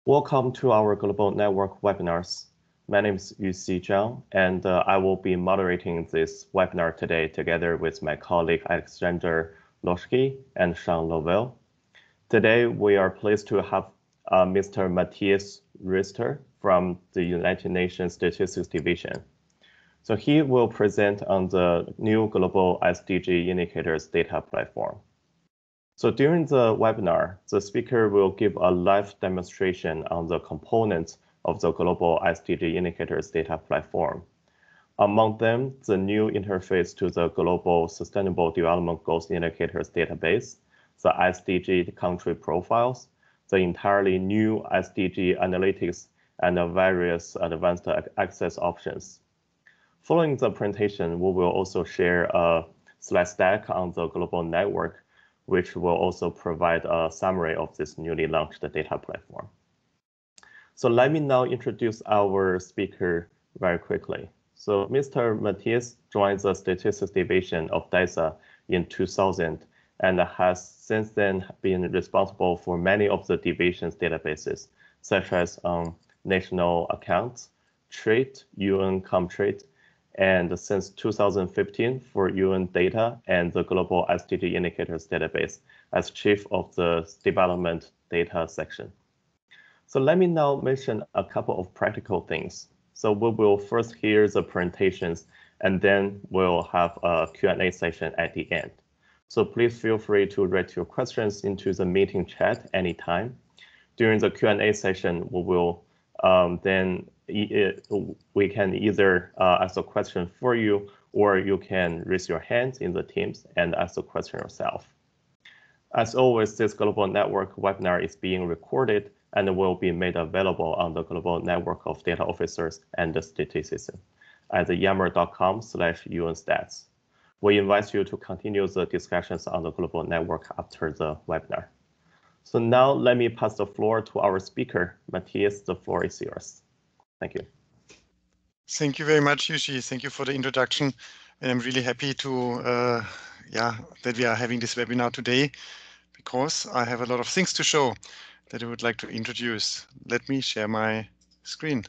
Welcome to our Global Network webinars. My name is Yuxi Zhang, and I will be moderating this webinar today together with my colleague Alexander Loschke and Sean Lovell. Today, we are pleased to have Mr. Matthias Riester from the United Nations Statistics Division. So he will present on the new Global SDG Indicators Data Platform. So during the webinar, the speaker will give a live demonstration on the components of the Global SDG Indicators Data Platform. Among them, the new interface to the Global Sustainable Development Goals Indicators database, the SDG country profiles, the entirely new SDG analytics, and the various advanced access options. Following the presentation, we will also share a slide deck on the global network, which will also provide a summary of this newly launched data platform. So let me now introduce our speaker very quickly. So Mr. Matthias joined the Statistics Division of DISA in 2000 and has since then been responsible for many of the division's databases, such as national accounts, trade, UN Comtrade, and since 2015 for UN Data and the Global SDG Indicators database as chief of the development data section. So let me now mention a couple of practical things. So we will first hear the presentations and then we'll have a Q&A session at the end. So please feel free to write your questions into the meeting chat anytime. During the Q&A session, we will we can either ask a question for you, or you can raise your hand in the Teams and ask the question yourself. As always, this Global Network webinar is being recorded and will be made available on the Global Network of Data Officers and the Statisticians at yammer.com/UNstats. We invite you to continue the discussions on the Global Network after the webinar. So now let me pass the floor to our speaker. Matthias, the floor is yours. Thank you. Thank you very much, Yuxi. Thank you for the introduction. And I'm really happy to, that we are having this webinar today, because I have a lot of things to show that I would like to introduce. Let me share my screen.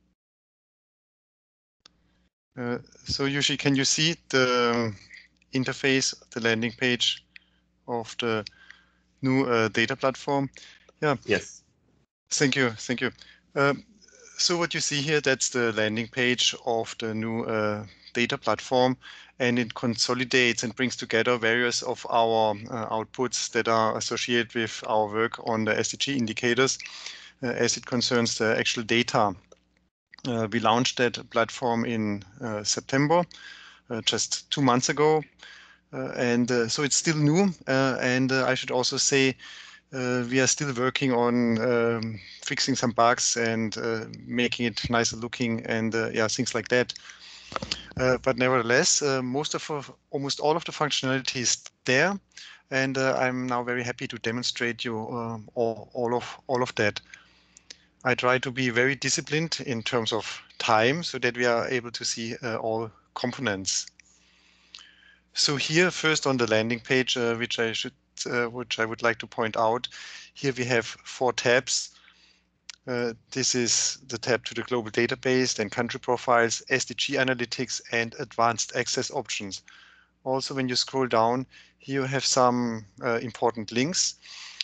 So Yuxi, can you see the interface, the landing page of the new data platform? Yeah. Yes. Thank you. Thank you. So what you see here, that's the landing page of the new data platform, and it consolidates and brings together various of our outputs that are associated with our work on the SDG indicators as it concerns the actual data. We launched that platform in September, just 2 months ago. So it's still new, and I should also say we are still working on fixing some bugs and making it nicer looking and things like that. But nevertheless, almost all of the functionality is there, and I'm now very happy to demonstrate you all of that. I try to be very disciplined in terms of time so that we are able to see all components. So here, first on the landing page, which I would like to point out, here we have 4 tabs. This is the tab to the global database, then country profiles, SDG analytics, and advanced access options. Also, when you scroll down, here you have some important links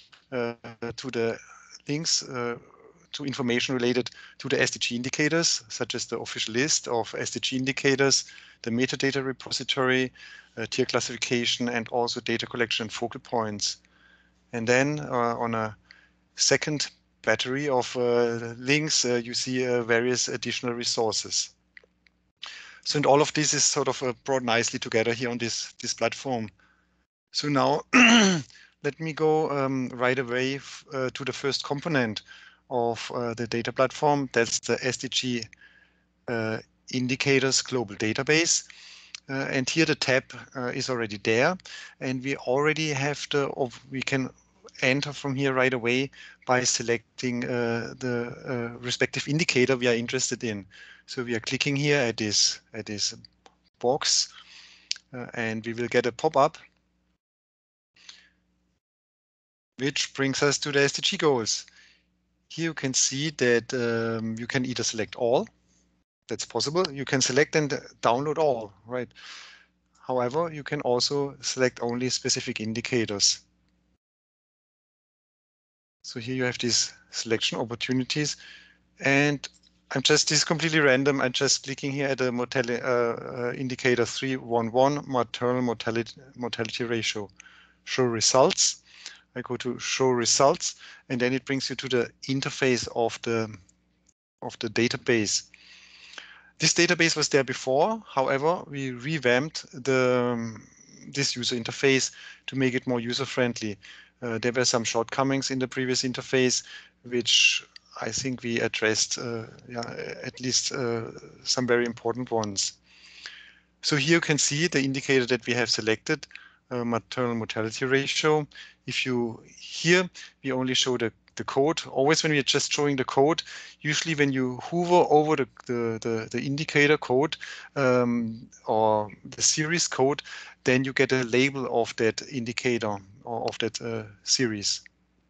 to information related to the SDG indicators, such as the official list of SDG indicators, the metadata repository, tier classification, and also data collection and focal points. And then on a second battery of links, you see various additional resources. So and all of this is sort of brought nicely together here on this platform. So now let me go right away to the first component of the data platform. That's the SDG indicators global database. And here the tab is already there, and we already have we can enter from here right away by selecting the respective indicator we are interested in. So we are clicking here at this box, and we will get a pop-up which brings us to the SDG goals. Here you can see that you can either select all, that's possible. You can select and download all, right? However, you can also select only specific indicators. So here you have these selection opportunities, and this is completely random. I'm just clicking here at the indicator 311, maternal mortality ratio. Show results. I go to show results, and then it brings you to the interface of the database. This database was there before. However, we revamped this user interface to make it more user-friendly. There were some shortcomings in the previous interface, which I think we addressed, at least some very important ones. So here you can see the indicator that we have selected, maternal mortality ratio. Here we only show the code. Always when we are just showing the code, usually when you hover over the indicator code or the series code, then you get a label of that indicator or of that series.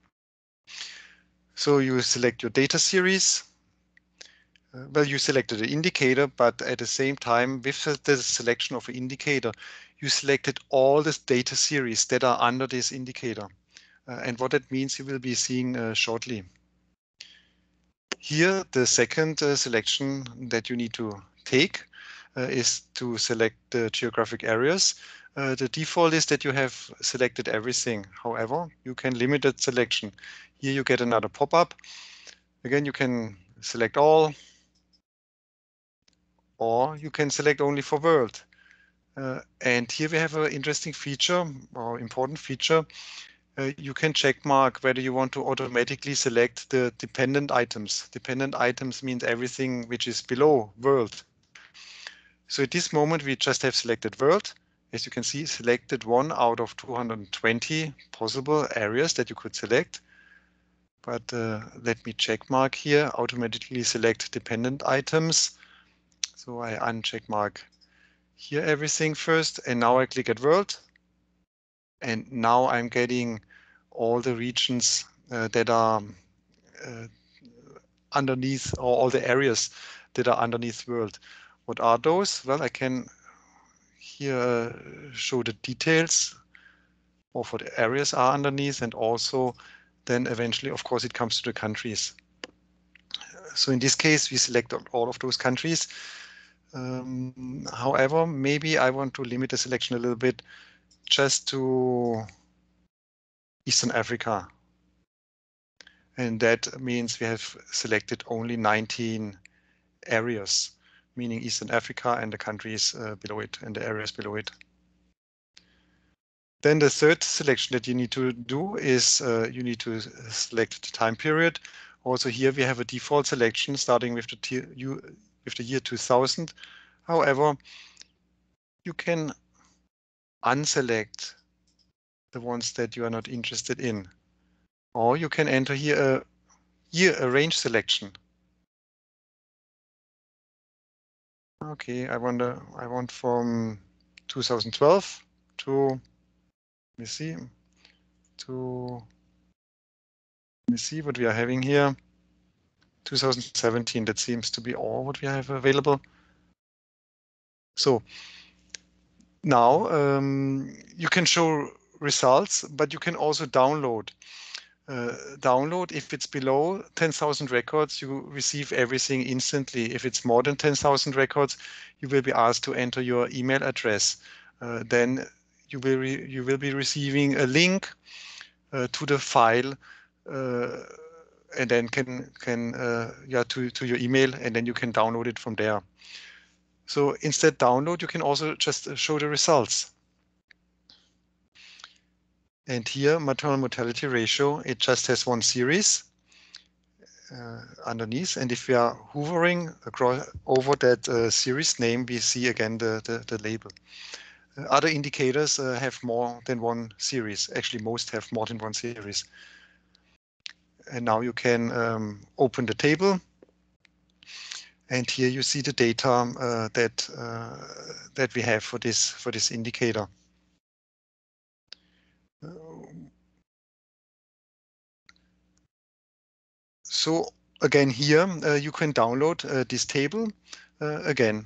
So you select your data series. Well, you selected an indicator, but at the same time, with the selection of an indicator, you selected all the data series that are under this indicator. And what that means, you will be seeing shortly. Here, the second selection that you need to take is to select the geographic areas. The default is that you have selected everything. However, you can limit that selection. Here you get another pop-up. Again, you can select all, or you can select only for world. And here we have an interesting feature or important feature. You can check mark whether you want to automatically select the dependent items. Dependent items means everything which is below world. So at this moment, we just have selected world. As you can see, selected 1 out of 220 possible areas that you could select. But let me check mark here, automatically select dependent items. So I uncheck mark here everything first, and now I click at world. And now I'm getting all the regions that are underneath, or all the areas that are underneath world. What are those? Well, I can here show the details of what areas are underneath, and also then eventually, of course, it comes to the countries. So in this case, we select all of those countries. However, maybe I want to limit the selection a little bit just to Eastern Africa. And that means we have selected only 19 areas, meaning Eastern Africa and the countries below it and the areas below it. Then the third selection that you need to do is you need to select the time period. Also here we have a default selection starting with the year 2000. However, you can unselect the ones that you are not interested in. Or you can enter here a range selection. Okay, I want from 2012 to, let me see what we are having here. 2017, that seems to be all what we have available. So now you can show results, but you can also download. If it's below 10,000 records, you receive everything instantly. If it's more than 10,000 records, you will be asked to enter your email address. Then you will be receiving a link to the file, and then to your email, and then you can download it from there. So instead download, you can also just show the results. And here, maternal mortality ratio, it just has one series underneath. And if we are hovering over that series name, we see again the label. Other indicators have more than one series. Actually, most have more than one series. And now you can open the table. And here you see the data that we have for this indicator. So again here, you can download this table again.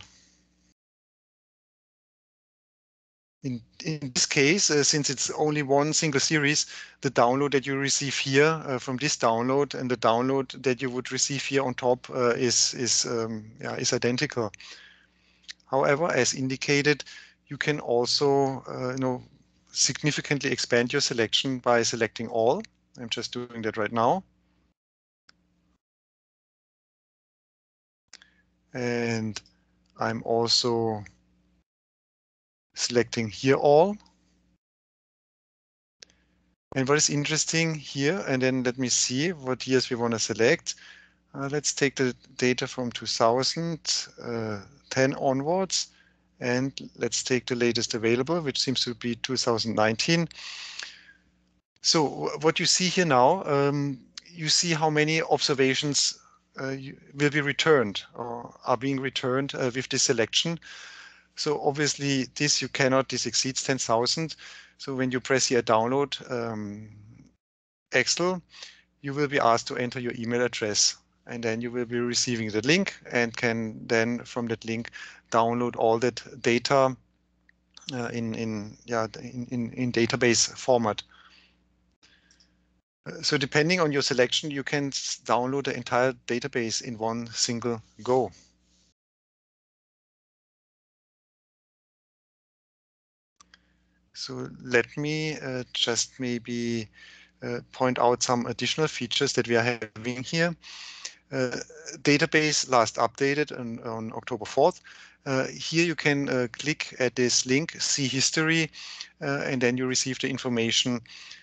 In this case, since it's only one single series, the download that you receive here from this download and the download that you would receive here on top is identical. However, as indicated, you can also significantly expand your selection by selecting all. I'm just doing that right now. And I'm also selecting here all. And what is interesting here, and then let me see what years we want to select. Let's take the data from 2010 onwards, and let's take the latest available, which seems to be 2019. So what you see here now, you see how many observations will be returned or are being returned with this selection. So obviously this exceeds 10,000. So when you press here download Excel, you will be asked to enter your email address, and then you will be receiving the link and can then from that link download all that data in database format. So depending on your selection, you can download the entire database in one single go. So let me just maybe point out some additional features that we are having here. Database last updated on October 4th. Here you can click at this link, see history, and then you receive the information,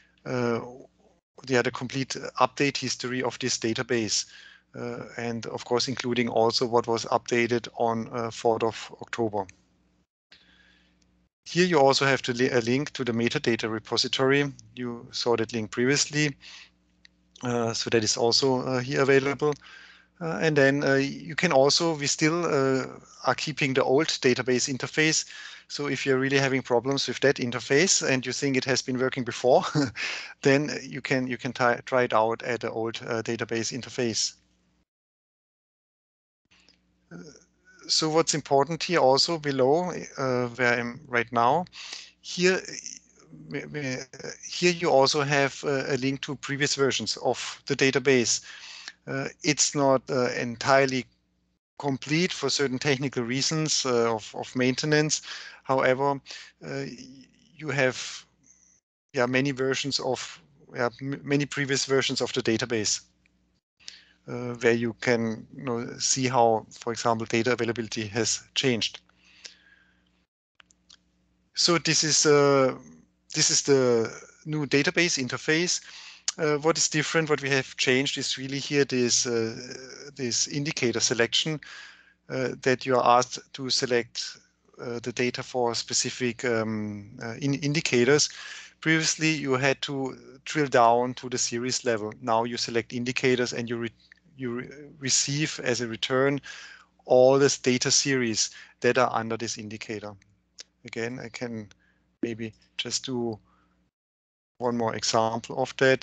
the complete update history of this database. And of course, including also what was updated on 4th of October. Here you also have a link to the metadata repository. You saw that link previously. So that is also here available. And then you can also, we still are keeping the old database interface. So if you're really having problems with that interface and you think it has been working before, then you can try it out at the old database interface. So what's important here also below where I'm right now, here you also have a link to previous versions of the database. It's not entirely complete for certain technical reasons of maintenance. However, you have many versions of many previous versions of the database where you can see how, for example, data availability has changed. So this is the new database interface. What is different, what we have changed is really here this indicator selection that you are asked to select the data for specific indicators. Previously, you had to drill down to the series level. Now you select indicators and you receive as a return all this data series that are under this indicator. Again, I can maybe just do one more example of that.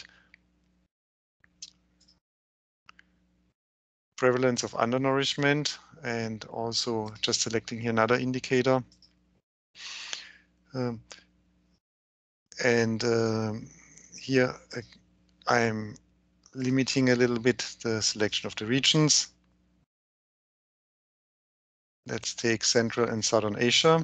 Prevalence of undernourishment, and also just selecting here another indicator. Here I'm limiting a little bit the selection of the regions. Let's take Central and Southern Asia.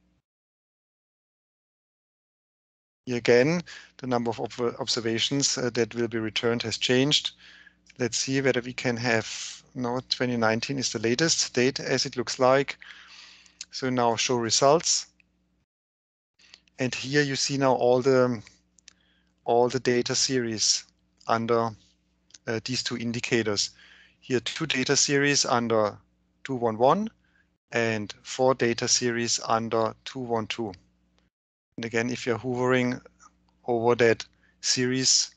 Here again, the number of observations that will be returned has changed. Let's see whether we can have, no, 2019 is the latest date as it looks like. So now show results. And here you see now all the data series under these two indicators. Here 2 data series under 211 and 4 data series under 212. And again, if you're hovering over that series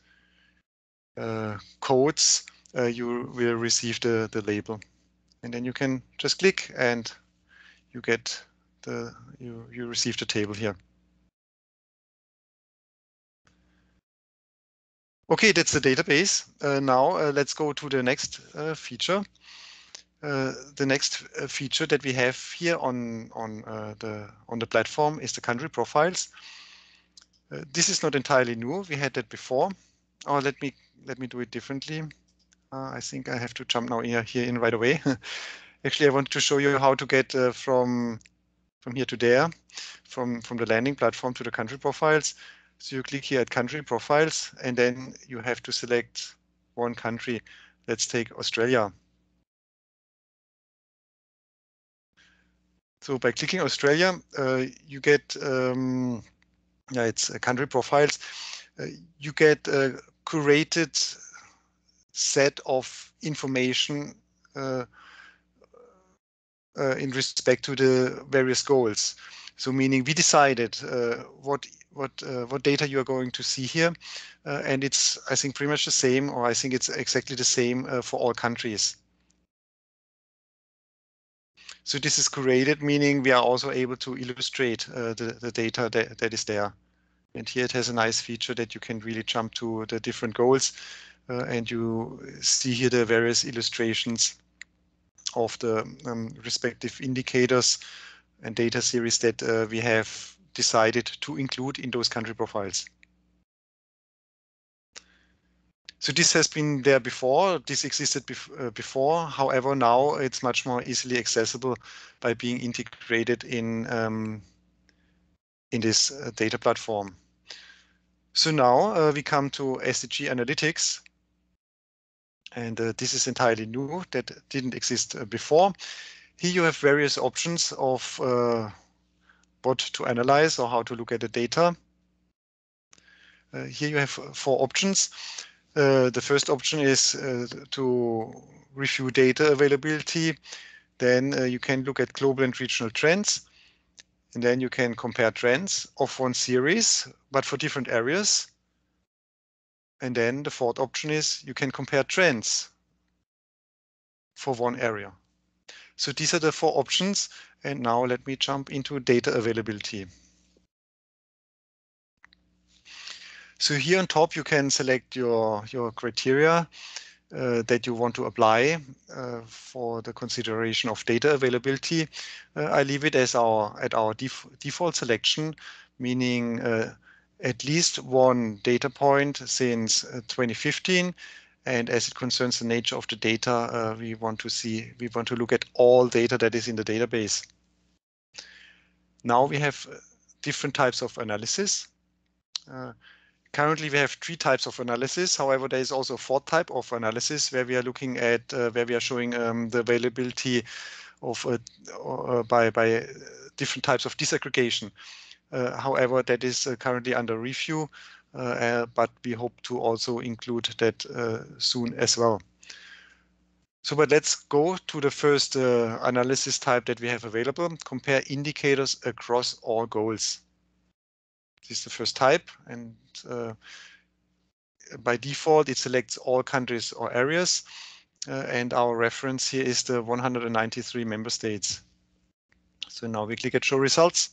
codes, you will receive the label. And then you can just click and you get you receive the table here. Okay, that's the database. Now let's go to the next feature. The next feature that we have here on the platform is the country profiles. This is not entirely new. We had that before. Oh, let me do it differently. I think I have to jump now here in right away. Actually, I want to show you how to get from here to there, from the landing platform to the country profiles. So you click here at country profiles, and then you have to select one country. Let's take Australia. So by clicking Australia, you get, it's country profiles. You get a curated set of information in respect to the various goals. So meaning we decided what data you are going to see here, and it's, I think, pretty much the same, or I think it's exactly the same for all countries. So this is curated, meaning we are also able to illustrate the data that is there. And here it has a nice feature that you can really jump to the different goals, and you see here the various illustrations of the respective indicators and data series that we have decided to include in those country profiles. So this has been there before, this existed before. However, now it's much more easily accessible by being integrated in this data platform. So now we come to SDG Analytics. And this is entirely new, that didn't exist before. Here you have various options of what to analyze or how to look at the data. Here you have 4 options. The first option is to review data availability. Then you can look at global and regional trends. And then you can compare trends of one series, but for different areas. And then the 4th option is you can compare trends for one area. So these are the 4 options. And now let me jump into data availability. So here on top, you can select your criteria that you want to apply for the consideration of data availability. I leave it as at our default selection, meaning at least one data point since 2015. And as it concerns the nature of the data, we want to look at all data that is in the database. Now we have different types of analysis. Currently, we have 3 types of analysis. However, there is also a 4th type of analysis where we are looking at, where we are showing the availability of by different types of disaggregation. However, that is currently under review, but we hope to also include that soon as well. So, but let's go to the first analysis type that we have available, compare indicators across all goals. This is the first type, and by default, it selects all countries or areas. And our reference here is the 193 member states. So now we click at Show Results.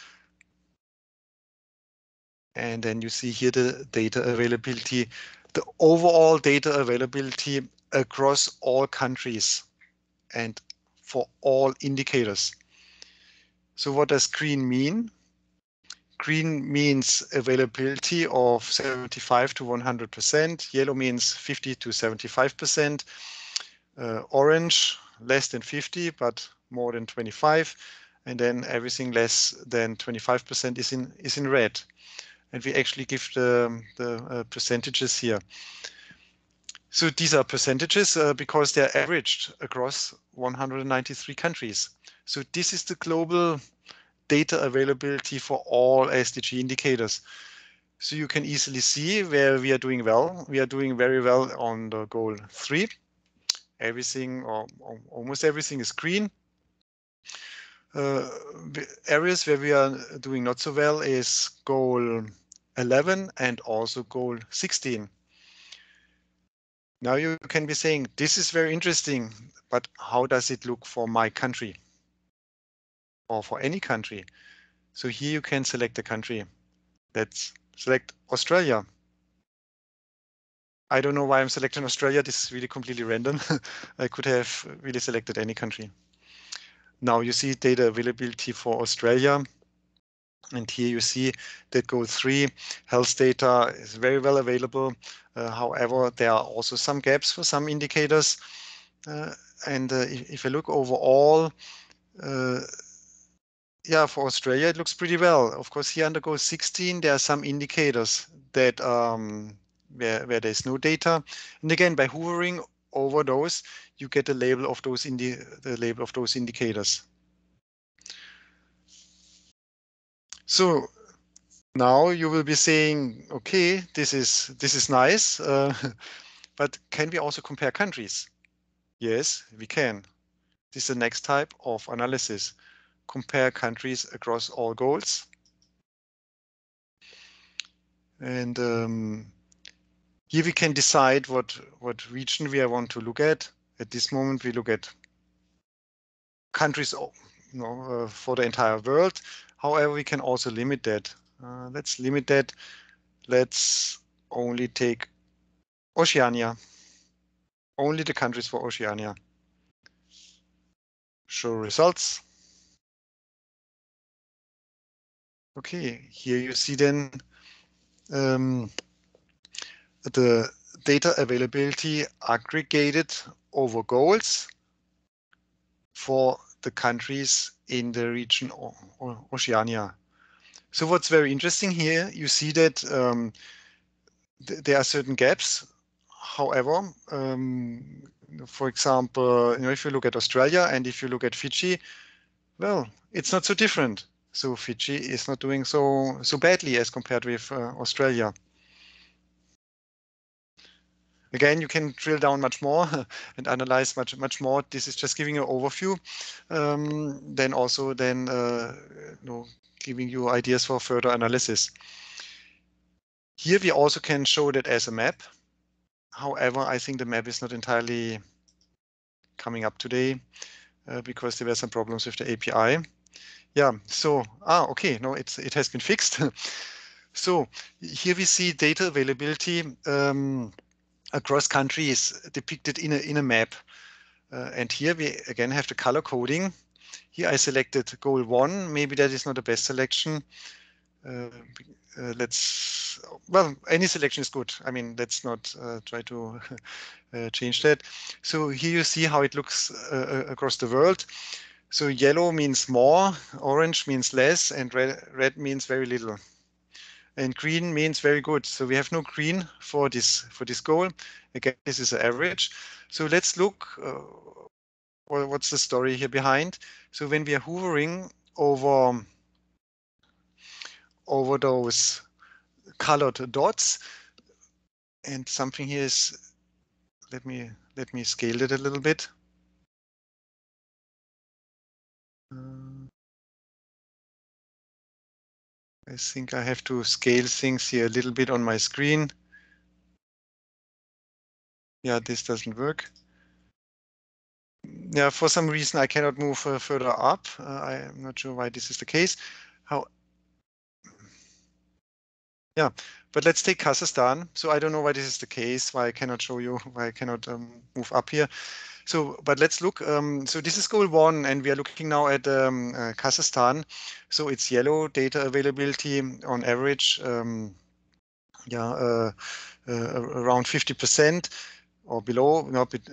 And then you see here the data availability, the overall data availability across all countries and for all indicators. So what does green mean? Green means availability of 75 to 100%. Yellow means 50 to 75%. Orange, less than 50, but more than 25. And then everything less than 25% is in red. And we actually give the percentages here. So these are percentages because they're averaged across 193 countries. So this is the global data availability for all SDG indicators. So you can easily see where we are doing well. We are doing very well on the goal 3. Everything or almost everything is green. Areas where we are doing not so well is goal 11 and also goal 16. Now you can be saying, this is very interesting, but how does it look for my country or for any country? So here you can select a country. Let's select Australia. I don't know why I'm selecting Australia. This is really completely random. I could have really selected any country. Now you see data availability for Australia. And here you see that goal 3, health data is very well available. However, there are also some gaps for some indicators. If I look overall, yeah, for Australia, it looks pretty well. Of course, here under goal 16, there are some indicators that where there's no data. And again, by hovering over those, you get the label of those indicators. So now you will be saying, okay, this is nice, but can we also compare countries? Yes, we can. This is the next type of analysis. Compare countries across all goals. And here we can decide what region we want to look at. At this moment, we look at countries for the entire world. However, we can also limit that. Let's limit that. Let's only take Oceania. Only the countries for Oceania. Show results. Okay, here you see then the data availability aggregated over goals for the countries in the region Oceania. So what's very interesting here, you see that there are certain gaps. However, for example, if you look at Australia and if you look at Fiji, well, it's not so different. So Fiji is not doing so badly as compared with Australia. Again, you can drill down much more and analyze much more. This is just giving you an overview. Then giving you ideas for further analysis. Here we also can show that as a map. However, I think the map is not entirely coming up today because there were some problems with the API. Yeah, so, okay, no, it has been fixed. So here we see data availability across countries depicted in a map. And here we again have the color coding. Here I selected goal 1. Maybe that is not the best selection. Well, any selection is good. I mean, let's not try to change that. So here you see how it looks across the world. So yellow means more, orange means less, and red means very little. And green means very good. So we have no green for this goal. Again, this is an average. So let's look what's the story here behind. So when we are hovering over those colored dots, and something here is, let me scale it a little bit. I think I have to scale things here a little bit on my screen. Yeah, this doesn't work. Yeah, for some reason I cannot move further up. I'm not sure why this is the case. Yeah, but let's take Kazakhstan. So I don't know why this is the case, why I cannot show you, why I cannot move up here. So, but let's look. So this is goal 1, and we are looking now at Kazakhstan. So it's yellow data availability on average. Around 50% or below.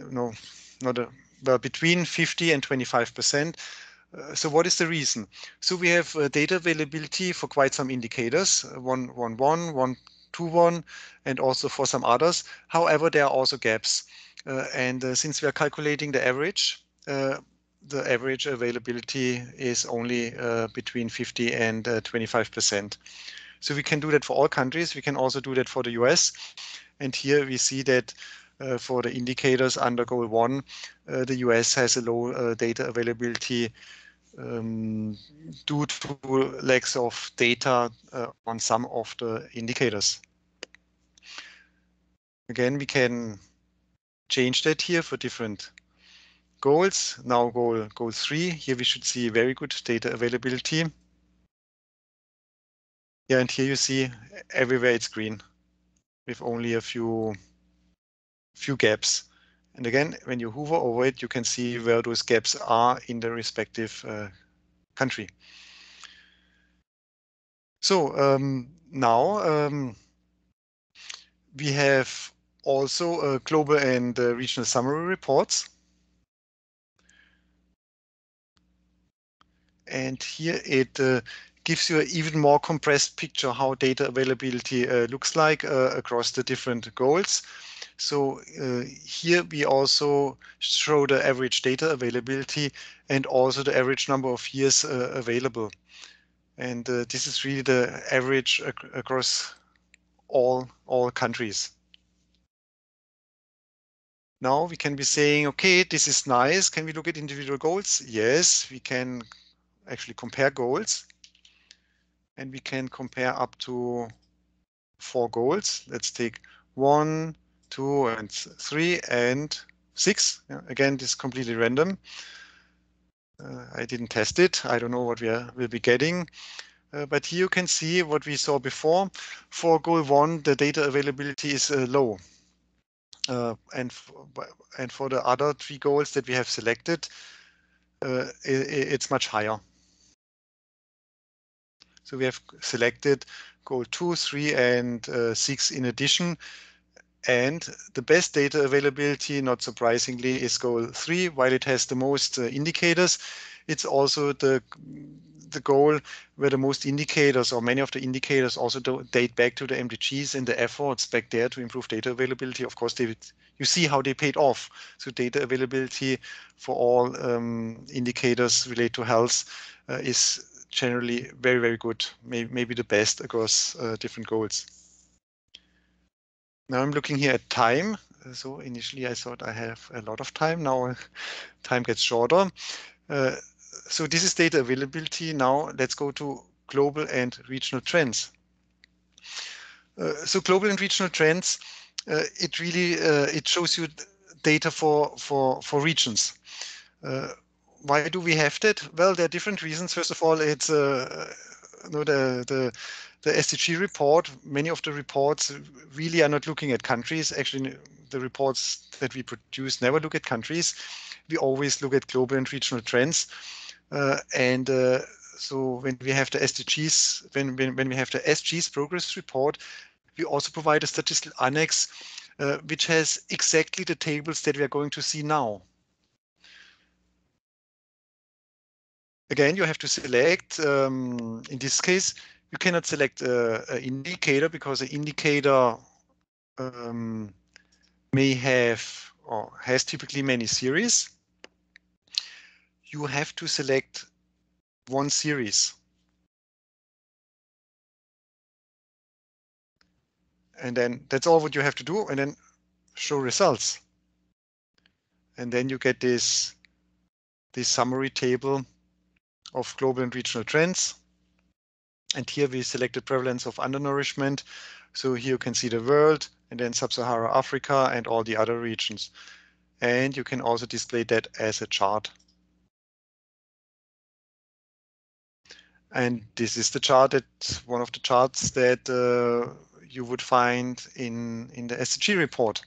Well, between 50 and 25%. So what is the reason? So we have data availability for quite some indicators, 1.1, 1.21, and also for some others. However, there are also gaps. Since we are calculating the average availability is only between 50 and 25%. So we can do that for all countries. We can also do that for the US. And here we see that for the indicators under goal 1, the US has a low data availability due to lacks of data on some of the indicators. Again, we can change that here for different goals. Now goal 3, here we should see very good data availability. Yeah, and here you see everywhere it's green with only a few few gaps. And again, when you hover over it, you can see where those gaps are in the respective country. So now we have also global and regional summary reports. And here it gives you an even more compressed picture how data availability looks like across the different goals. So here we also show the average data availability and also the average number of years available. And this is really the average across all countries. Now we can be saying, okay, this is nice. Can we look at individual goals? Yes, we can actually compare goals. And we can compare up to 4 goals. Let's take 1, 2, and 3, and 6. Yeah, again, this is completely random. I didn't test it. I don't know what we'll be getting. But here you can see what we saw before. For goal 1, the data availability is low. And for the other 3 goals that we have selected, it's much higher. So we have selected goal 2, 3, and 6 in addition. And the best data availability, not surprisingly, is goal 3. While it has the most indicators, it's also the goal where the most indicators, or many of the indicators, also date back to the MDGs and the efforts back there to improve data availability. Of course, you see how they paid off. So data availability for all indicators related to health is generally very, very good, maybe the best across different goals. Now I'm looking here at time. So initially I thought I have a lot of time. Now time gets shorter. So this is data availability. Now let's go to global and regional trends. So global and regional trends, it really it shows you data for regions. Why do we have that? Well, there are different reasons. First of all, it's the SDG report. Many of the reports really are not looking at countries. Actually, the reports that we produce never look at countries. We always look at global and regional trends. So when we have the SDGs, when we have the SDGs progress report, we also provide a statistical annex which has exactly the tables that we are going to see now. Again, you have to select, in this case, you cannot select an indicator because an indicator may have or has typically many series. You have to select one series. And then that's all what you have to do, and then show results. And then you get this summary table of global and regional trends. And here we selected prevalence of undernourishment. So here you can see the world and then Sub-Saharan Africa and all the other regions. And you can also display that as a chart. And this is the chart one of the charts that you would find in the SDG report.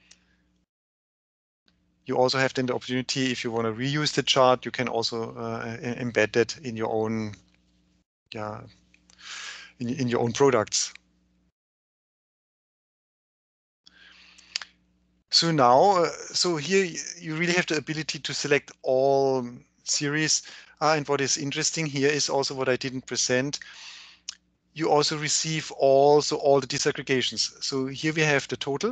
You also have then the opportunity, if you want to reuse the chart, you can also embed that in your own, in your own products. So now, so here you really have the ability to select all series. And what is interesting here is also what I didn't present. You also receive also all the disaggregations. So here we have the total.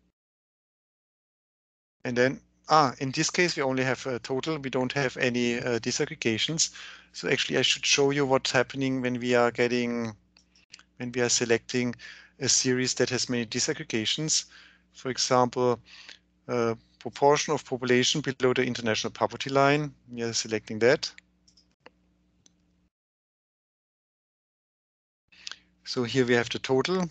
And then, in this case, we only have a total. We don't have any disaggregations. So actually, I should show you what's happening when we are selecting a series that has many disaggregations. For example, proportion of population below the international poverty line. We are selecting that. So here we have the total.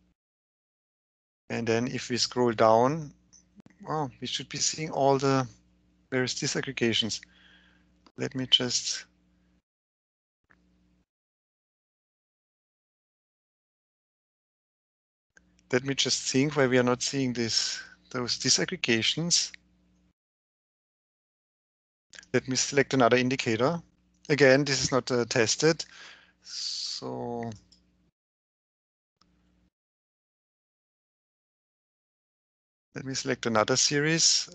And then if we scroll down, we should be seeing all the various disaggregations. Let me just think why we are not seeing this those disaggregations. Let me select another indicator. Again, this is not tested. So let me select another series.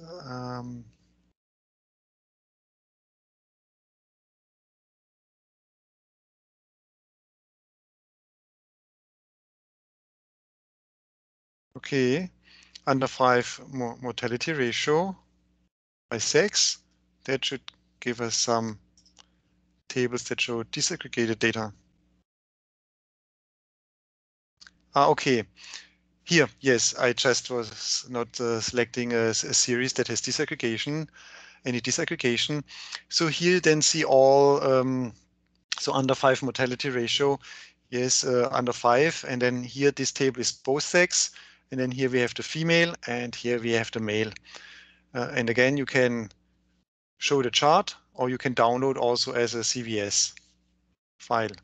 Okay, under 5 mortality ratio by sex. That should give us some tables that show disaggregated data. Okay. Here, yes, I just was not selecting a series that has disaggregation, any disaggregation. So here you then see all, so under 5 mortality ratio, yes, under 5. And then here this table is both sex. And then here we have the female and here we have the male. And again, you can show the chart or you can download also as a CVS file.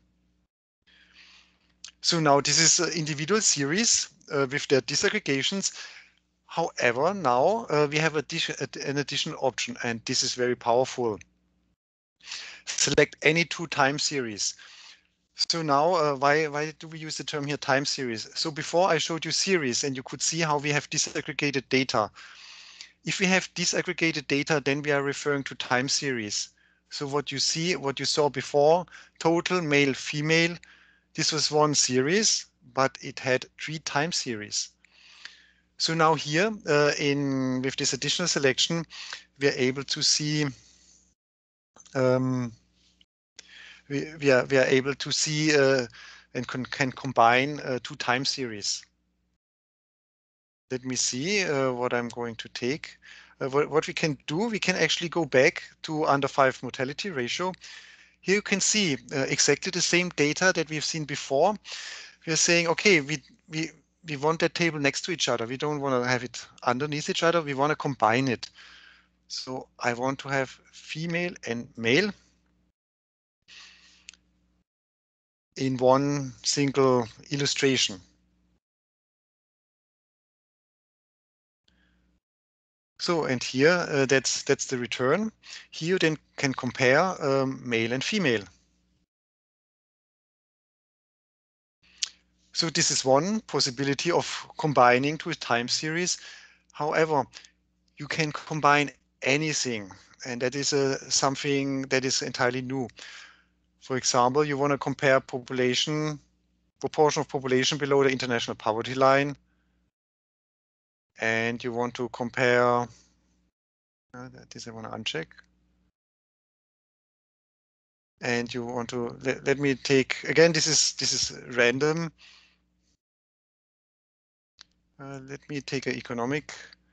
So now this is an individual series with their disaggregations. However, now we have an additional option, and this is very powerful. Select any 2 time series. So now, why do we use the term here time series? So before I showed you series, and you could see how we have disaggregated data. If we have disaggregated data, then we are referring to time series. So what you saw before, total male, female, this was one series, but it had 3 time series. So now here, with this additional selection, we are able to see we are able to see and can combine 2 time series. Let me see what I'm going to take. What we can do, we can actually go back to under 5 mortality ratio. Here you can see exactly the same data that we've seen before. We are saying, okay, we want that table next to each other. We don't want to have it underneath each other. We want to combine it. So I want to have female and male in one single illustration. So, and here that's the return. Here you then can compare male and female. So this is one possibility of combining 2 time series. However, you can combine anything, and that is something that is entirely new. For example, you want to compare proportion of population below the international poverty line, and you want to compare, this I want to uncheck. And you want to, let me take, again, this is random. Let me take an economic,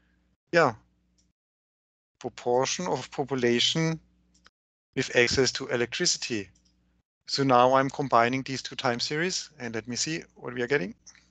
proportion of population with access to electricity. So now I'm combining these 2 time series, and let me see what we are getting.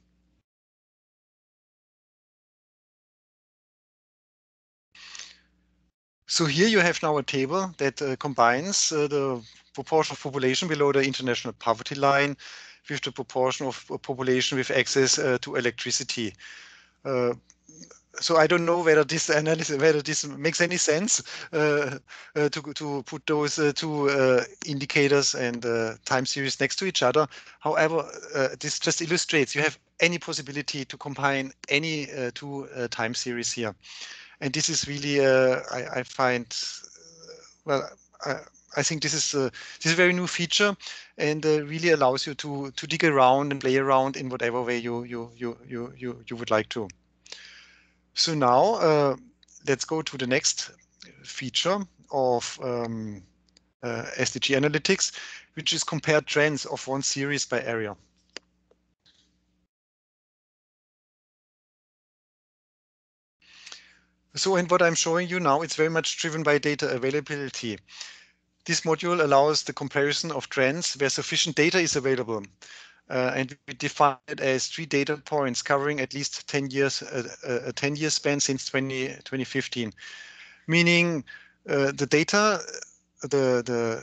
So here you have now a table that combines the proportion of population below the international poverty line with the proportion of population with access to electricity. So I don't know whether this analysis, whether this makes any sense to put those 2 indicators and time series next to each other. However, this just illustrates you have any possibility to combine any 2 time series here. And this is really, I find, well, I think this is a very new feature, and really allows you to dig around and play around in whatever way you would like to. So now let's go to the next feature of SDG Analytics, which is compare trends of one series by area. So, and what I'm showing you now, it's very much driven by data availability. This module allows the comparison of trends where sufficient data is available. And we define it as 3 data points covering at least 10 years, a 10-year span since 2015. Meaning the data, the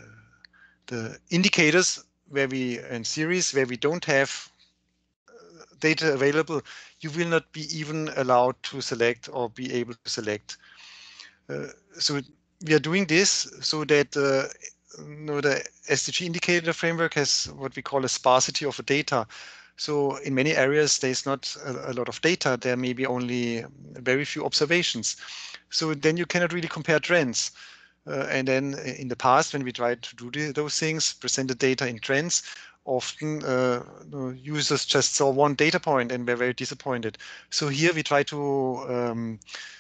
indicators and series where we don't have data available, you will not be even allowed to select or be able to select. So we are doing this so that the SDG indicator framework has what we call a sparsity of data. So in many areas, there's not a lot of data. There may be only very few observations. So then you cannot really compare trends. And then in the past, when we tried to do those things, present the data in trends, often users just saw one data point and were very disappointed. So here we try to,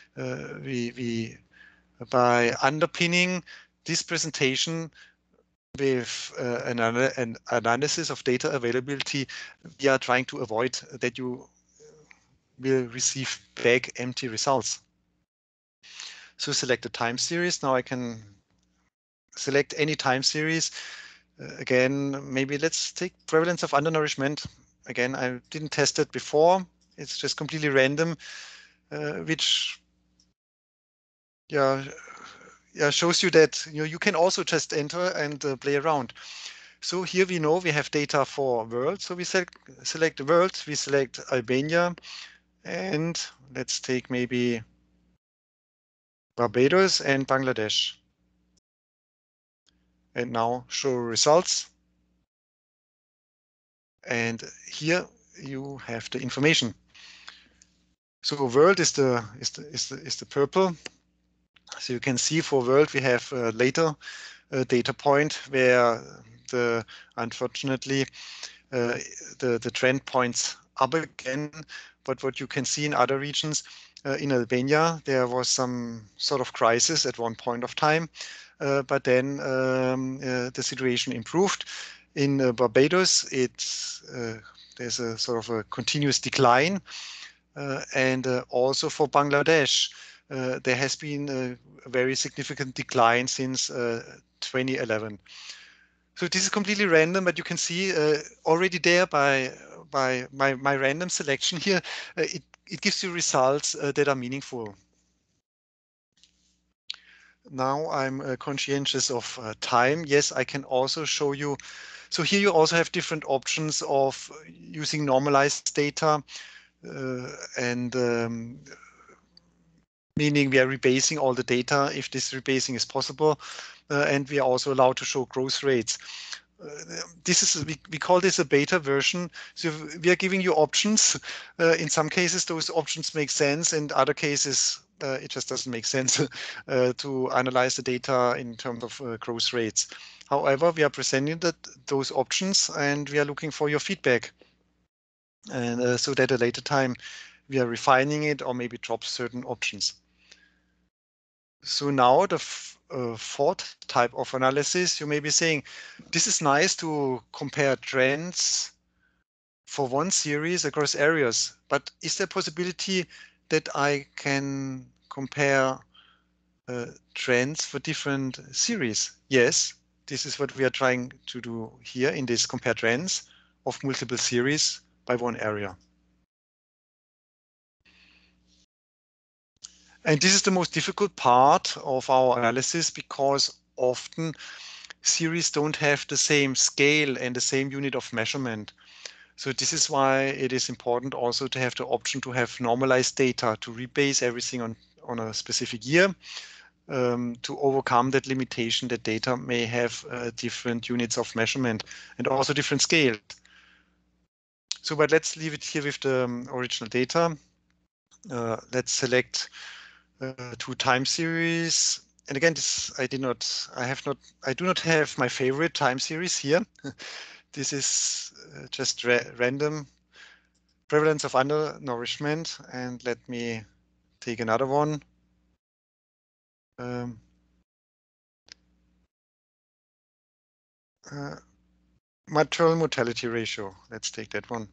by underpinning this presentation with an analysis of data availability, we are trying to avoid that you will receive back empty results. So select a time series. Now I can select any time series. Again, maybe let's take prevalence of undernourishment. Again, I didn't test it before. It's just completely random, which shows you that you can also just enter and play around. So here we know we have data for world. So we select the world, we select Albania, and let's take maybe Barbados and Bangladesh. And now show results. And here you have the information. So world is the purple. So you can see for world we have a later data point where unfortunately the trend points up again. But what you can see in other regions, in Albania, there was some sort of crisis at one point of time, but then the situation improved. In Barbados, there's a sort of a continuous decline, and also for Bangladesh, there has been a very significant decline since 2011. So this is completely random, but you can see already there by my random selection here, it gives you results that are meaningful. Now I'm conscientious of time. Yes, I can also show you. So here you also have different options of using normalized data and meaning we are rebasing all the data if this rebasing is possible. And we are also allowed to show growth rates. We call this a beta version. So we are giving you options. In some cases, those options make sense. In other cases, it just doesn't make sense to analyze the data in terms of growth rates. However, we are presenting those options and we are looking for your feedback. And so that at a later time, we are refining it or maybe drop certain options. So now the fourth type of analysis, you may be saying, this is nice to compare trends for one series across areas, but is there a possibility that I can compare trends for different series? Yes, this is what we are trying to do here in this compare trends of multiple series by one area. And this is the most difficult part of our analysis because often series don't have the same scale and the same unit of measurement. So this is why it is important also to have the option to have normalized data to rebase everything on a specific year to overcome that limitation that data may have different units of measurement and also different scales. So, but let's leave it here with the original data. Let's select 2 time series. And again, I do not have my favorite time series here. This is just random prevalence of undernourishment. And let me take another one. Maternal mortality ratio. Let's take that one.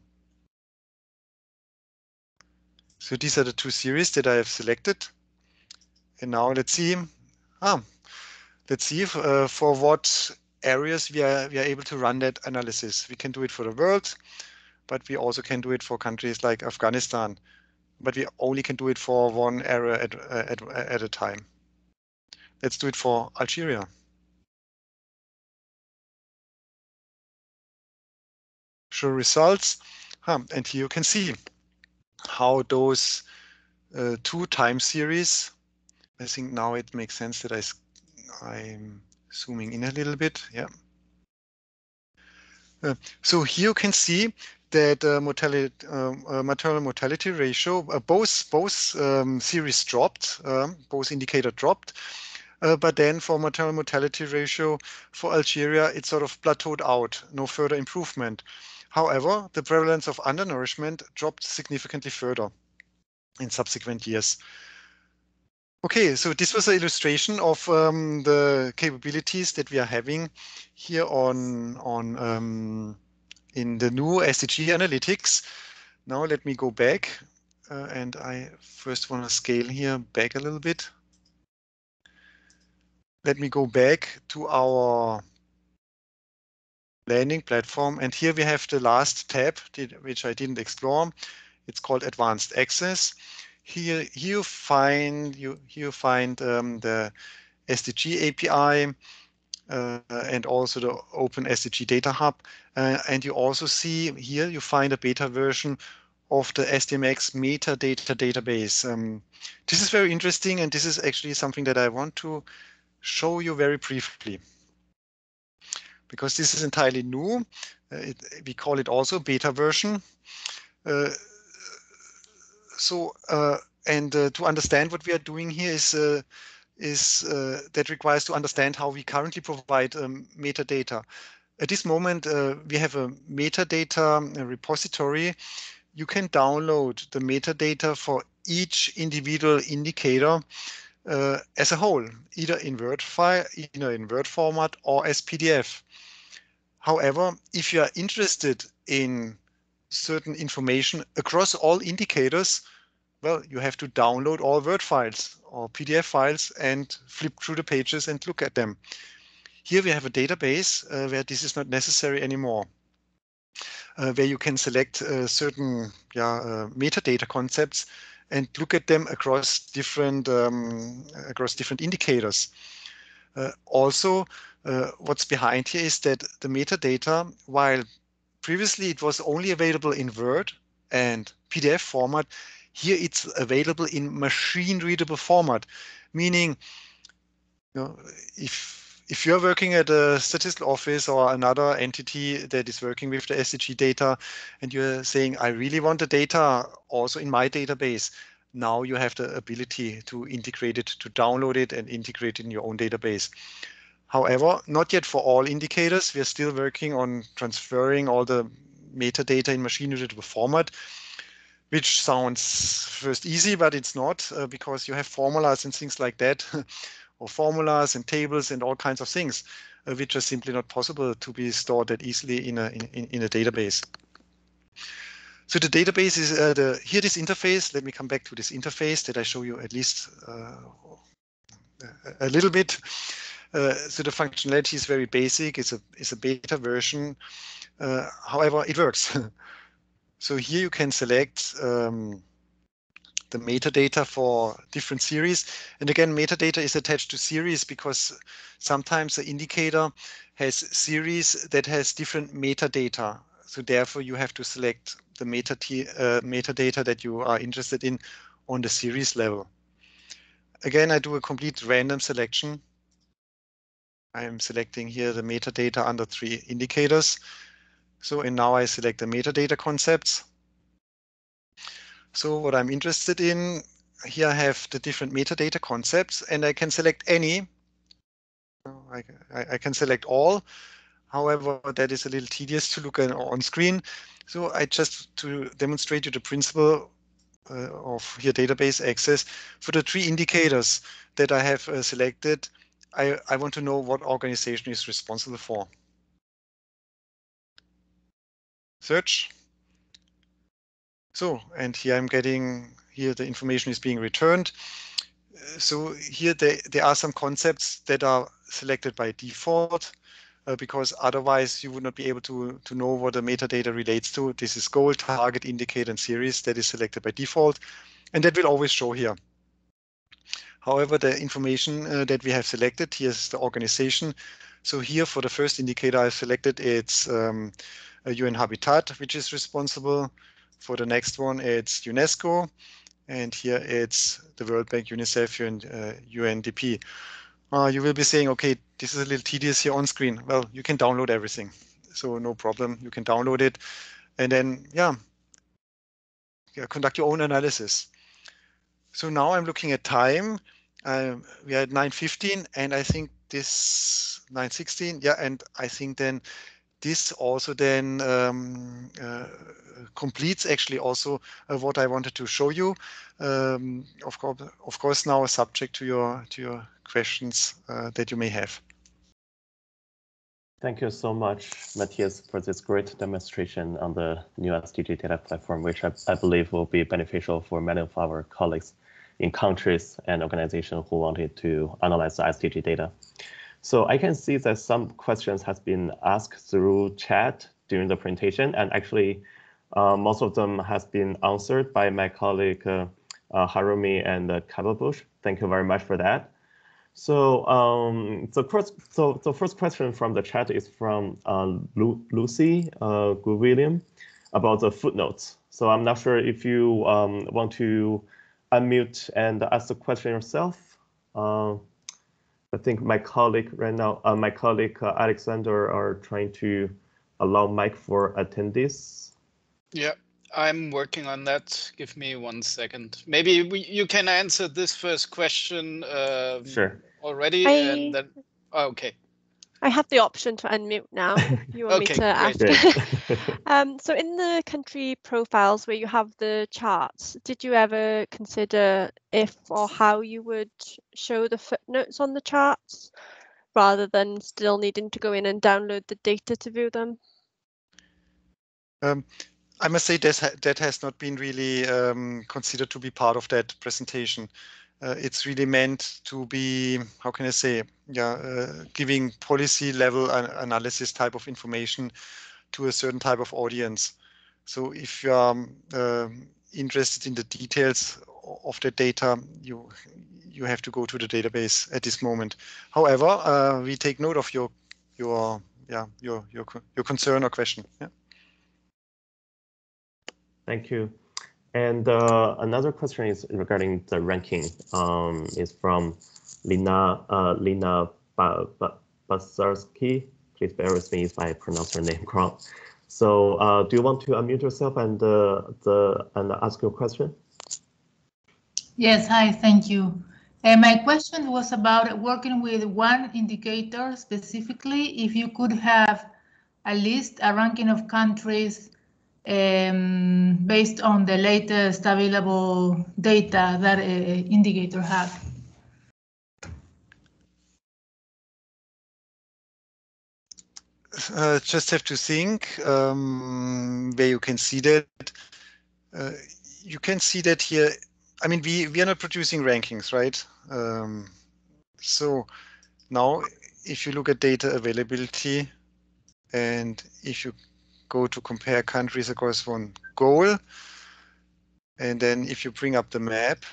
So these are the 2 series that I have selected. And now let's see. Let's see if, for what areas we are able to run that analysis. We can do it for the world, but we also can do it for countries like Afghanistan. But we only can do it for one area at a time. Let's do it for Algeria. Show results. And here you can see how those two time series, I think now it makes sense that I'm zooming in a little bit. Yeah. So here you can see that maternal mortality ratio, both series dropped, both indicator dropped. But then for maternal mortality ratio for Algeria, it sort of plateaued out, no further improvement. However, the prevalence of undernourishment dropped significantly further in subsequent years. Okay, so this was an illustration of the capabilities that we are having here in the new SDG analytics. Now let me go back, and I first want to scale here back a little bit. Let me go back to our landing platform, and here we have the last tab, which I didn't explore. It's called Advanced Access. Here you find the SDG API and also the Open SDG Data Hub, and you also see here you find a beta version of the SDMX metadata database. This is very interesting, and this is actually something that I want to show you very briefly, because this is entirely new. We call it also beta version. To understand what we are doing here is that requires to understand how we currently provide metadata. At this moment, we have a metadata repository. You can download the metadata for each individual indicator as a whole, either in Word file, either in Word format or as PDF. However, if you are interested in certain information across all indicators, well, you have to download all Word files or PDF files and flip through the pages and look at them. Here we have a database where this is not necessary anymore, where you can select certain metadata concepts and look at them across different indicators. Also, what's behind here is that the metadata, while previously it was only available in Word and PDF format, here it's available in machine-readable format, meaning, if you're working at a statistical office or another entity that is working with the SDG data, and you're saying, I really want the data also in my database, now you have the ability to integrate it, to download it and integrate it in your own database. However, not yet for all indicators. We're still working on transferring all the metadata in machine-readable format, which sounds first easy, but it's not, because you have formulas and things like that, or formulas and tables and all kinds of things, which are simply not possible to be stored that easily in a database. So the database is here this interface. Let me come back to this interface that I show you at least a little bit. So the functionality is very basic. It's a beta version. However, it works. So here you can select the metadata for different series. And again, metadata is attached to series because sometimes the indicator has series that has different metadata. So therefore, you have to select the metadata that you are interested in on the series level. Again, I do a complete random selection. I am selecting here the metadata under 3 indicators. So, and now I select the metadata concepts. So what I'm interested in, here I have the different metadata concepts, and I can select any. I can select all. However, that is a little tedious to look at on screen. So I just, to demonstrate you the principle of here database access, for the 3 indicators that I have selected, I want to know what organization is responsible for. Search. So, and here I'm getting, here the information is being returned. So here there are some concepts that are selected by default, because otherwise you would not be able to know what the metadata relates to. This is goal, target, indicator, and series that is selected by default, and that will always show here. However, the information that we have selected, here's the organization. So here for the first indicator I've selected, it's UN Habitat, which is responsible. For the next one, it's UNESCO. And here it's the World Bank, UNICEF, and UNDP. You will be saying, okay, this is a little tedious here on screen. Well, you can download everything. So no problem, you can download it. And then, conduct your own analysis. So now I'm looking at time. We are at 9:15, and I think this 9:16. Yeah, and I think then this also then completes actually also what I wanted to show you. Of course, now subject to your questions that you may have. Thank you so much, Matthias, for this great demonstration on the new SDG data platform, which I believe will be beneficial for many of our colleagues in countries and organizations who wanted to analyze the SDG data. So I can see that some questions has been asked through chat during the presentation, and actually most of them has been answered by my colleague Harumi and Kababush. Thank you very much for that. So the first question from the chat is from Lucy William about the footnotes. So I'm not sure if you want to unmute and ask the question yourself. I think my colleague right now, Alexander, are trying to allow mic for attendees. Yeah, I'm working on that. Give me 1 second. Maybe you can answer this first question Sure. already, and then okay. I have the option to unmute now. You want me to ask? So in the country profiles where you have the charts, did you ever consider if or how you would show the footnotes on the charts rather than still needing to go in and download the data to view them? I must say that has not been really considered to be part of that presentation. It's really meant to be, how can I say, giving policy level analysis type of information to a certain type of audience. So if you are interested in the details of the data, you have to go to the database at this moment. However, we take note of your concern or question. Yeah. Thank you. And another question is regarding the ranking. Is from Lina Basarski. Please bear with me if I pronounce her name wrong. So, do you want to unmute yourself and ask your question? Yes. Hi. Thank you. My question was about working with one indicator specifically. If you could have a list, a ranking of countries based on the latest available data that indicator has. Just have to think where you can see that. You can see that here. I mean, we are not producing rankings, right? So now, if you look at data availability, and if you go to compare countries across one goal, and then if you bring up the map,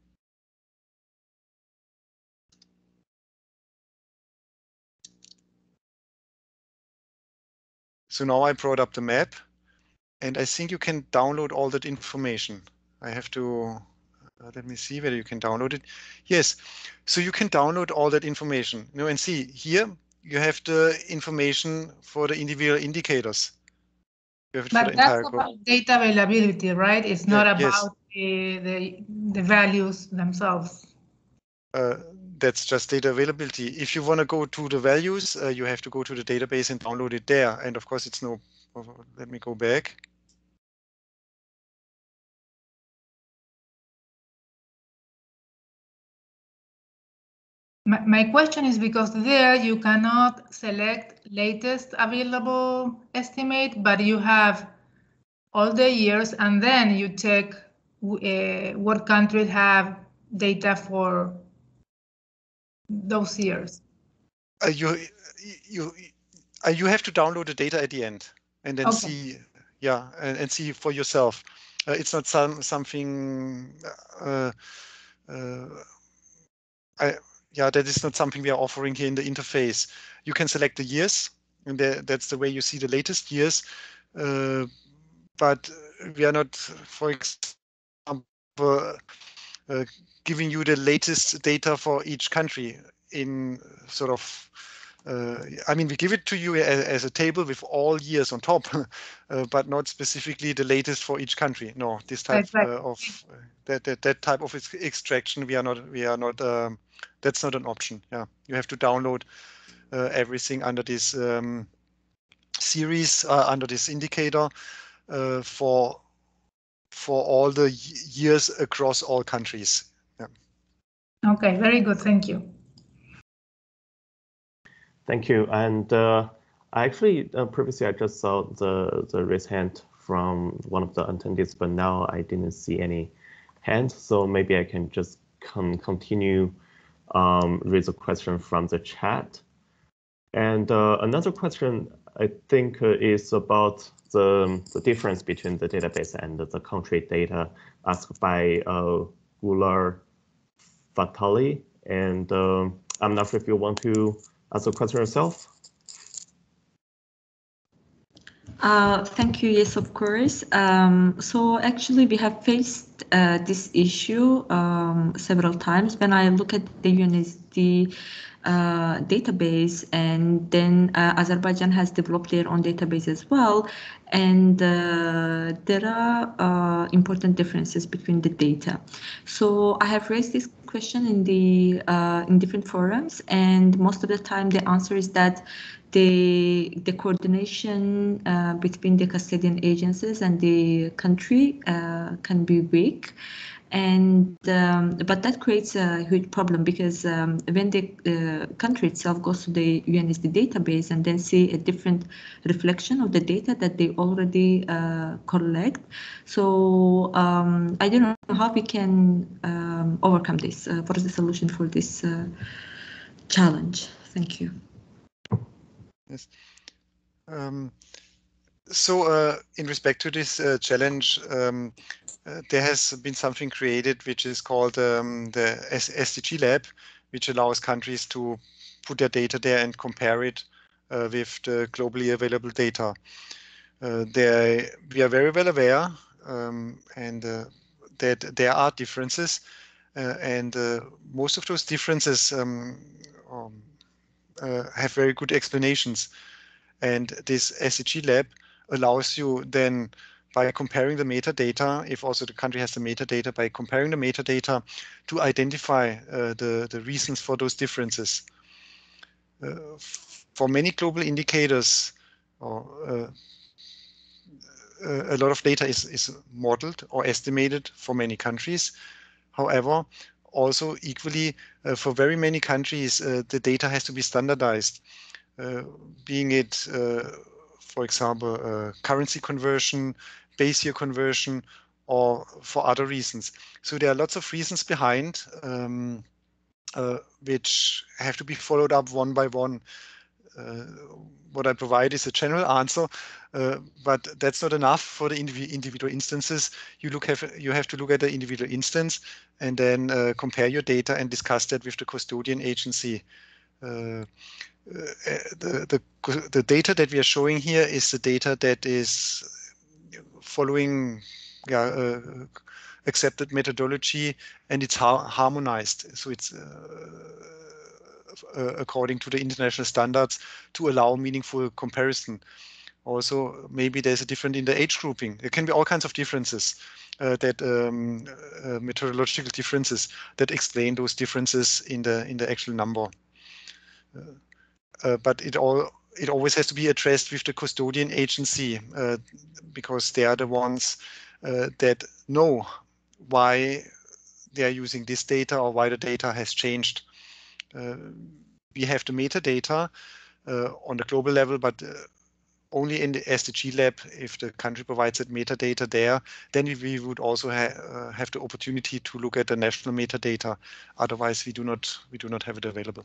so now I brought up the map, and I think you can download all that information. I have to, let me see whether you can download it. Yes, so you can download all that information. You know, and see here, you have the information for the individual indicators. But that's about data availability, right? It's not about the values themselves. That's just data availability. If you want to go to the values, you have to go to the database and download it there. And of course, it's no, let me go back. My question is because there you cannot select latest available estimate, but you have all the years, and then you check what countries have data for those years. You have to download the data at the end and then see, and see for yourself. It's not something. That is not something we are offering here in the interface. You can select the years, and that's the way you see the latest years. but we are not, for example, giving you the latest data for each country in sort of, I mean, we give it to you as a table with all years on top, but not specifically the latest for each country. No, this type of that type of extraction we are not. That's not an option. Yeah, you have to download everything under this series, under this indicator for all the years across all countries. Yeah. Okay, very good. Thank you. Thank you. And I actually previously I just saw the raised hand from one of the attendees, but now I didn't see any hands. So maybe I can just continue raise a question from the chat. And another question I think is about the difference between the database and the country data asked by Gular Fatali. And I'm not sure if you want to ask the question yourself. Thank you. Yes, of course. So actually, we have faced this issue several times. When I look at the UNSD database, and then Azerbaijan has developed their own database as well, and there are important differences between the data. So I have raised this question in the in different forums, and most of the time the answer is that the coordination between the custodian agencies and the country can be weak, and but that creates a huge problem, because when the country itself goes to the UNSD database and then see a different reflection of the data that they already collect, so I don't know how we can overcome this. What is the solution for this challenge? Thank you. Yes. So in respect to this challenge, there has been something created which is called the SDG Lab, which allows countries to put their data there and compare it with the globally available data. We are very well aware and that there are differences, and most of those differences have very good explanations. And this SDG Lab allows you then, by comparing the metadata, if also the country has the metadata, by comparing the metadata to identify the reasons for those differences. For many global indicators, a lot of data is modeled or estimated for many countries. However, also equally for very many countries, the data has to be standardized, being it, for example, currency conversion, base year conversion, or for other reasons. So there are lots of reasons behind which have to be followed up one by one. What I provide is a general answer, but that's not enough for the individual instances. You have to look at the individual instance and then compare your data and discuss that with the custodian agency. The data that we are showing here is the data that is following accepted methodology, and it's harmonized. So it's according to the international standards to allow meaningful comparison. Also, maybe there's a difference in the age grouping. There can be all kinds of differences, methodological differences that explain those differences in the actual number. But it always has to be addressed with the custodian agency, because they are the ones that know why they are using this data or why the data has changed. We have the metadata on the global level, but only in the SDG Lab. If the country provides that metadata there, then we would also have the opportunity to look at the national metadata. Otherwise, we do not have it available.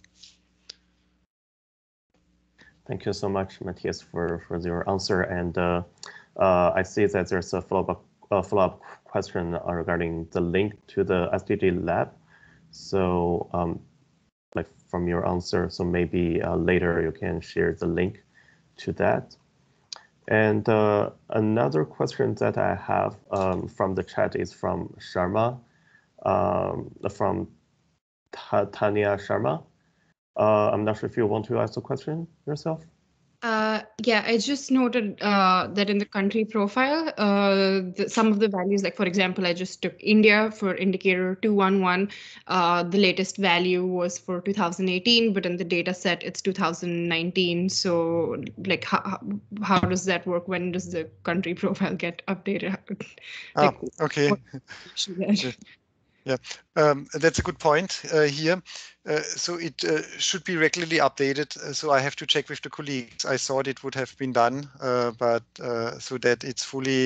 Thank you so much, Matthias, for your answer. And I see that there's a follow-up question regarding the link to the SDG Lab. So like from your answer, so maybe later you can share the link to that. And another question that I have from the chat is from Sharma, from Tanya Sharma. I'm not sure if you want to ask the question yourself. Yeah, I just noted that in the country profile, some of the values, like for example, I just took India for indicator 211. The latest value was for 2018, but in the data set, it's 2019. So like, how does that work? When does the country profile get updated? Like, okay. Yeah, that's a good point here. So it should be regularly updated. So I have to check with the colleagues. I thought it would have been done, but so that it's fully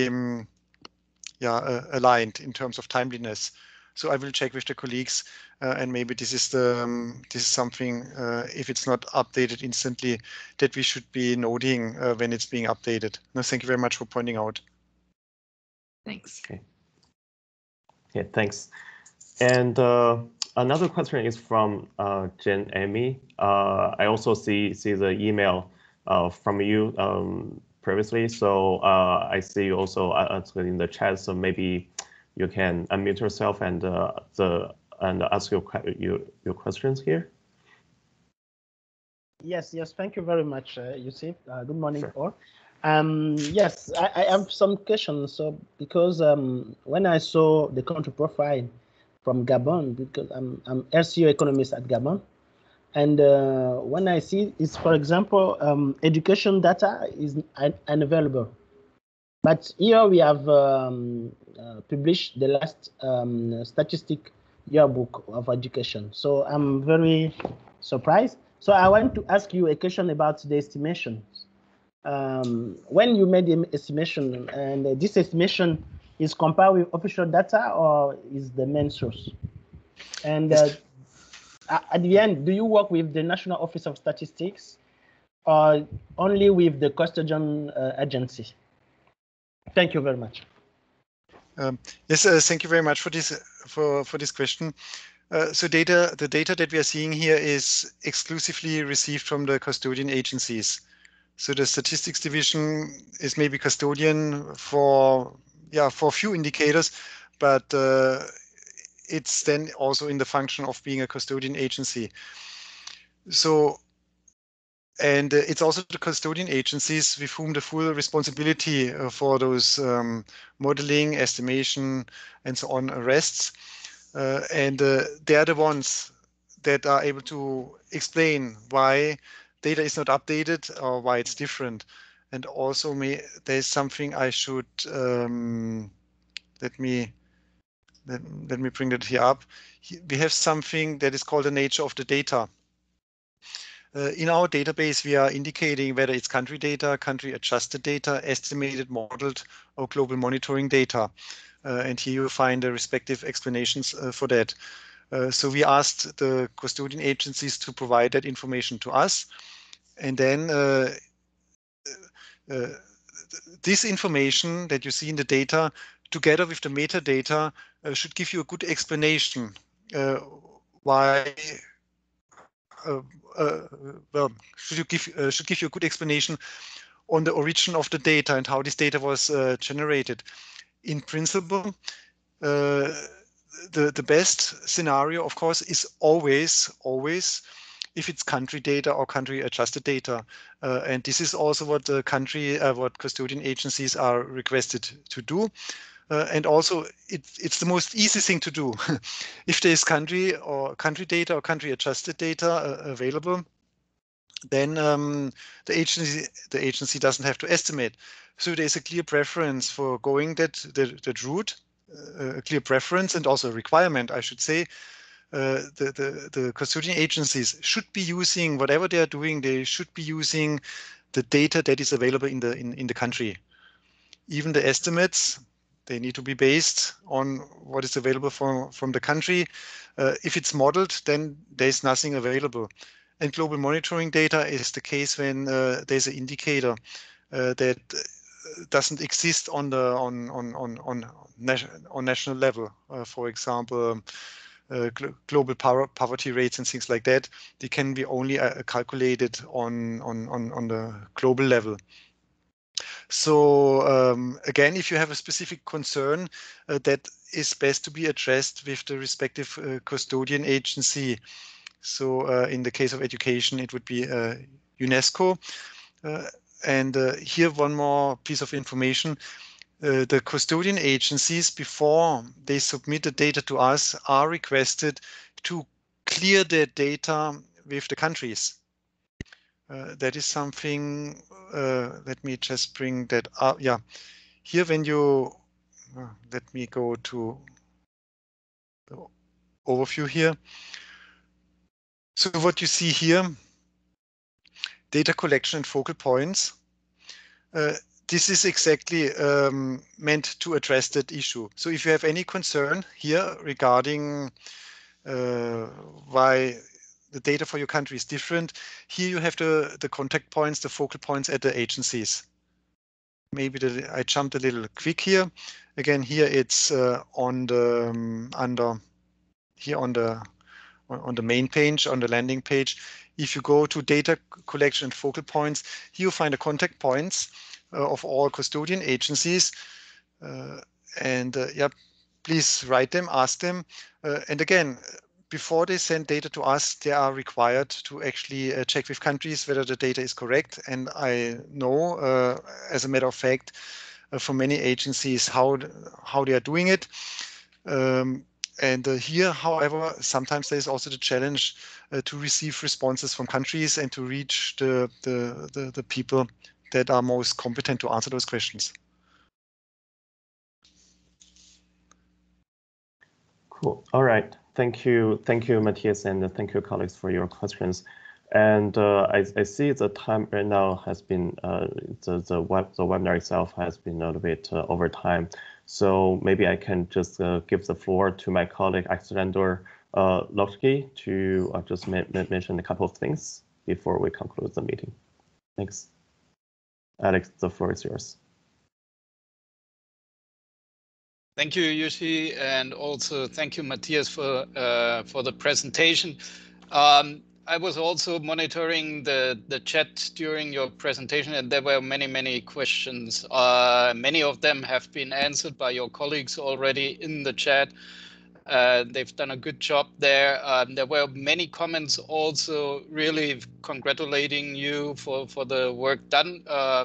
aligned in terms of timeliness. So I will check with the colleagues, and maybe this is something, if it's not updated instantly, that we should be noting when it's being updated. No, thank you very much for pointing out. Thanks. Okay. Yeah, thanks. And another question is from Jen Amy. I also see the email from you previously, so I see you also in the chat. So maybe you can unmute yourself and ask your questions here. Yes. Thank you very much, Yusuf. Good morning, all. Yes, I have some questions. So because when I saw the country profile from Gabon, because I'm SEO economist at Gabon, and when I see is, for example, education data is unavailable, but here we have published the last statistic yearbook of education. So I'm very surprised. So I want to ask you a question about the estimations. When you made the estimation, and this estimation is compared with official data or is the main source? And at the end, do you work with the National Office of Statistics or only with the custodian agency? Thank you very much. Yes, thank you very much for this question. So the data that we are seeing here is exclusively received from the custodian agencies. So the statistics division is maybe custodian for a few indicators, but it's then also in the function of being a custodian agency. So, and it's also the custodian agencies with whom the full responsibility for those modeling, estimation, and so on rests. And they are the ones that are able to explain why data is not updated or why it's different. And also there's something I should let me bring that here up. We have something that is called the nature of the data. In our database, we are indicating whether it's country data, country adjusted data, estimated, modeled, or global monitoring data. And here you find the respective explanations for that. So we asked the custodian agencies to provide that information to us. And then this information that you see in the data, together with the metadata, should give you a good explanation why. Well, should give you a good explanation on the origin of the data and how this data was generated. In principle, the best scenario, of course, is always if it's country data or country adjusted data, and this is also what the what custodian agencies are requested to do. And also, it's the most easy thing to do. If there is country data or country adjusted data available, then the agency doesn't have to estimate. So there's a clear preference for going that route, a clear preference and also a requirement, I should say. The custodian agencies should be using whatever they are doing. They should be using the data that is available in the country. Even the estimates, they need to be based on what is available from the country. If it's modeled, then there's nothing available. And global monitoring data is the case when there's an indicator that doesn't exist on national level. For example, global poverty rates and things like that. They can be only calculated on the global level. So again, if you have a specific concern, that is best to be addressed with the respective custodian agency. So in the case of education, it would be UNESCO. And here, one more piece of information. The custodian agencies, before they submit the data to us, are requested to clear their data with the countries. That is something, let me just bring that up. Yeah, here when you, let me go to the overview here. So what you see here, data collection and focal points. This is exactly meant to address that issue. So if you have any concern here regarding why the data for your country is different, here you have the contact points, the focal points at the agencies. Maybe I jumped a little quick here. Again, here it's on the under here on the main page, on the landing page. If you go to data collection and focal points, here you find the contact points of all custodian agencies. Yeah, please write them, ask them. And again, before they send data to us, they are required to actually check with countries whether the data is correct. And I know, as a matter of fact, for many agencies, how they are doing it. And here, however, sometimes there is also the challenge to receive responses from countries and to reach the people that are most competent to answer those questions. Cool. All right. Thank you, Matthias, and thank you, colleagues, for your questions. And I see the time right now has been the webinar itself has been a little bit over time. So maybe I can just give the floor to my colleague Alexander Loschke to just mention a couple of things before we conclude the meeting. Thanks. Alex, the floor is yours. Thank you, Jussi, and also thank you, Matthias, for the presentation. I was also monitoring the chat during your presentation, and there were many questions. Many of them have been answered by your colleagues already in the chat. They've done a good job there. There were many comments also really congratulating you for the work done.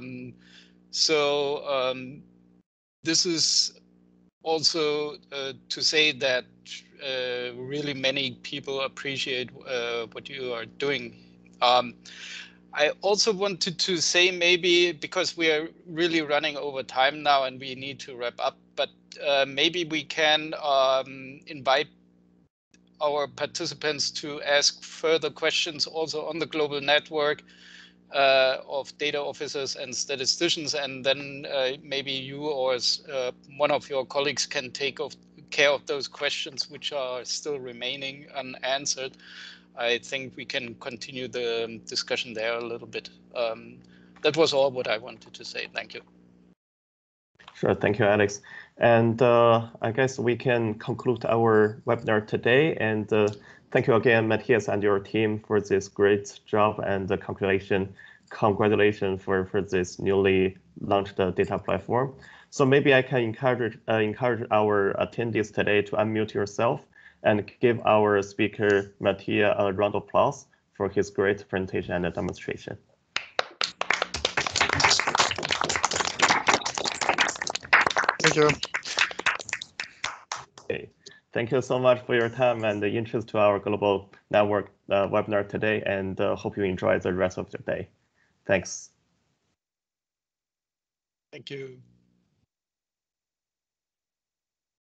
This is also to say that really many people appreciate what you are doing. I also wanted to say, maybe because we are really running over time now and we need to wrap up, but maybe we can invite our participants to ask further questions also on the global network of data officers and statisticians, and then maybe you or one of your colleagues can take care of those questions which are still remaining unanswered. I think we can continue the discussion there a little bit. That was all what I wanted to say. Thank you. Sure, thank you, Alex. And I guess we can conclude our webinar today. And thank you again, Matthias and your team, for this great job and the congratulations for this newly launched data platform. So maybe I can encourage our attendees today to unmute yourself and give our speaker, Matthias, a round of applause for his great presentation and demonstration. Thank you. Okay. Thank you so much for your time and the interest to our global network webinar today, and hope you enjoy the rest of your day. Thanks. Thank you.